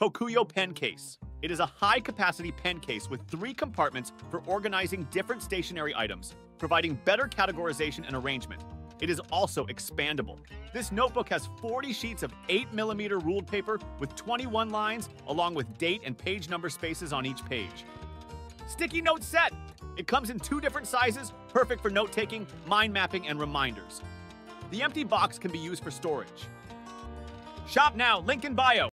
Kokuyo Pen Case. It is a high-capacity pen case with 3 compartments for organizing different stationery items, providing better categorization and arrangement. It is also expandable. This notebook has 40 sheets of 8mm ruled paper with 21 lines, along with date and page number spaces on each page. Sticky Note Set! It comes in 2 different sizes, perfect for note-taking, mind mapping, and reminders. The empty box can be used for storage. Shop now, link in bio.